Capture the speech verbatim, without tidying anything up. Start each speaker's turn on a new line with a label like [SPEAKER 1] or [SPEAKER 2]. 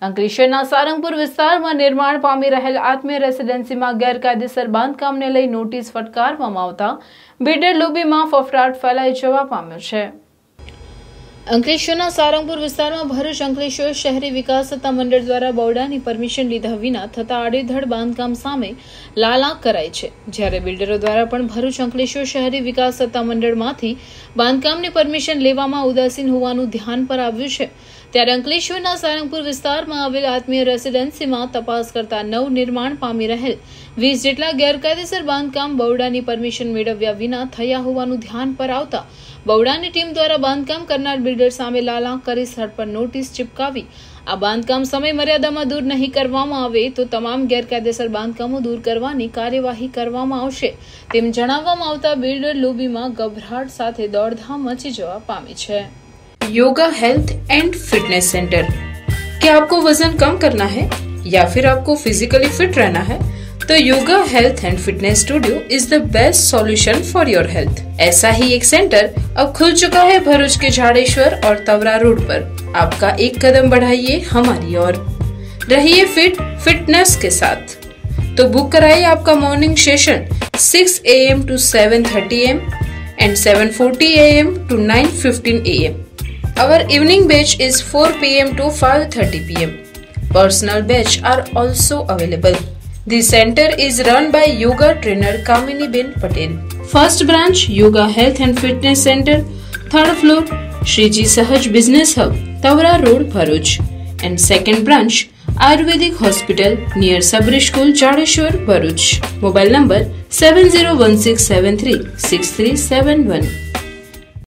[SPEAKER 1] અંકલેશ્વરના સારંગપુર વિસ્તારમાં નિર્માણ પામી રહેલ આત્મીય રેસિડેન્સીમાં ગેરકાયદેસર બાંધકામને લઈ નોટિસ ફટકારવામાં આવતા બિલ્ડર લોબીમાં ફફડાટ ફેલાઈ જવા પામ્યો છે। અંકલેશ્વરના સારંગપુર વિસ્તારમાં ભરૂચ અંકલેશ્વર શહેરી વિકાસ સત્તા મંડળ દ્વારા બોર્ડાની પરમિશન લીધા વિના થતા આડેધડ બાંધકામ સામે લાલાંક કરાઈ છે, જ્યારે બિલ્ડરો દ્વારા પણ ભરૂચ અંકલેશ્વર શહેરી વિકાસ સત્તા મંડળમાંથી બાંધકામની પરમિશન લેવામાં ઉદાસીન હોવાનું ધ્યાન પર આવ્યું છે। ત્યારે અંકલેશ્વરના સારંગપુર વિસ્તારમાં આવેલ આત્મીય રેસિડેન્સીમાં તપાસ કરતા નવ નિર્માણ પામી રહેલ વીસ જેટલા ગેરકાયદેસર બાંધકામ બોર્ડાની પરમિશન મેળવ્યા વિના થયા હોવાનું ધ્યાન પર આવતા બોર્ડાની ટીમ દ્વારા બાંધકામ કરનાર બિલ્ડર સામે લાલાંક કરી સ્થળ પર નોટિસ ચિપકાવી આ બાંધકામ સમય મર્યાદામાં દૂર નહીં કરવામાં આવે તો તમામ ગેરકાયદેસર બાંધકામો દૂર કરવાની કાર્યવાહી કરવામાં આવશે તેમ જણાવવામાં આવતા બિલ્ડર લોબીમાં ગભરાટ સાથે દોડધામ મચી જવા પામી છે।
[SPEAKER 2] Yoga health and fitness centre. क्या आपको वजन कम करना है या फिर आपको फिजिकली फिट रहना है तो yoga health and fitness studio is the best solution for your health. ऐसा ही एक सेंटर अब खुल चुका है भरूच के झाड़ेश्वर और तवरा रोड पर। आपका एक कदम बढ़ाइए हमारी ओर, रहिए फिट फिटनेस के साथ। तो बुक कराइए आपका morning session six A M to seven thirty M and seven forty A M to nine fifteen A M. Our evening batch is four p m to five thirty p m Personal batch are also available. The center is run by yoga trainer Kamini Ben Patel. First branch Yoga Health and Fitness Center, third floor Shriji Sahaj Business Hub, Tawra Road, Bharuch. And second branch Ayurvedic Hospital near Sabri School, Chadeshwar, Bharuch. Mobile number seven zero one six seven three six three seven one.